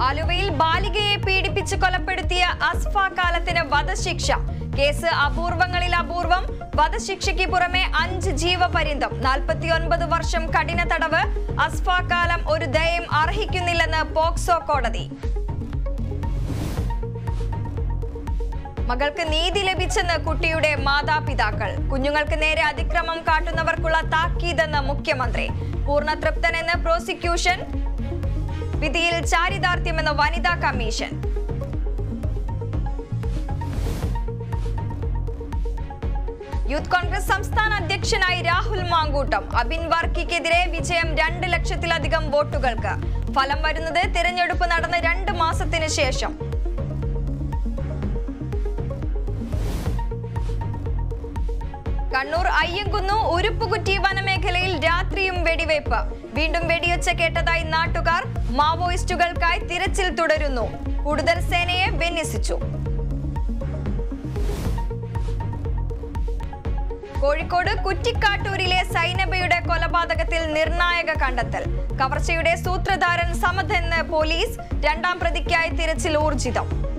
ആലുവയിൽ ബാലികയെ പീഡിപ്പിച്ച് കൊലപ്പെടുത്തിയ അസ്ഫ കാലത്തിന് വധശിക്ഷ. കേസ് അപൂർവങ്ങളിൽ അപൂർവം. വധശിക്ഷയ്ക്ക് പുറമെ 5 ജീവപര്യന്തം, 49 വർഷം കഠിന തടവ്. അസ്ഫ കാലം ഒരു ദയം അർഹിക്കുന്നില്ലെന്ന് പോക്സോ കോടതി. മകൾക്ക് നീതി ലഭിച്ചെന്ന് കുട്ടിയുടെ മാതാപിതാക്കൾ. കുഞ്ഞുങ്ങൾക്ക് നേരെ അതിക്രമം കാട്ടുന്നവർക്കുള്ള താക്കീതെന്ന് മുഖ്യമന്ത്രി. പൂർണ്ണ തൃപ്തനെന്ന് പ്രോസിക്യൂഷൻ. വിധിയിൽ ചാരിതാർത്ഥ്യമെന്ന് വനിതാ കമ്മീഷൻ. യൂത്ത് കോൺഗ്രസ് സംസ്ഥാന അധ്യക്ഷനായി രാഹുൽ മാങ്കൂട്ടം. അബിൻ വർക്കിക്കെതിരെ വിജയം 2 ലക്ഷത്തിലധികം വോട്ടുകൾക്ക്. ഫലം വരുന്നത് തിരഞ്ഞെടുപ്പ് നടന്ന് 2 മാസത്തിന് ശേഷം. കണ്ണൂർ അയ്യങ്കുന്നു ഉരുപ്പുകുറ്റി വനമേഖലയിൽ രാത്രിയും വെടിവയ്പ്. വീണ്ടും വെടിയൊച്ച കേട്ടതായി നാട്ടുകാർ. മാവോയിസ്റ്റുകൾക്കായി തിരച്ചിൽ തുടരുന്നു. കൂടുതൽ സേനയെ വിന്യസിച്ചു. കോഴിക്കോട് കുറ്റിക്കാട്ടൂരിലെ സൈനബയുടെ കൊലപാതകത്തിൽ നിർണായക കണ്ടെത്തൽ. കവർച്ചയുടെ സൂത്രധാരൻ സമദ് എന്ന് പോലീസ്. 2ാം പ്രതിക്കായി തിരച്ചിൽ ഊർജിതം.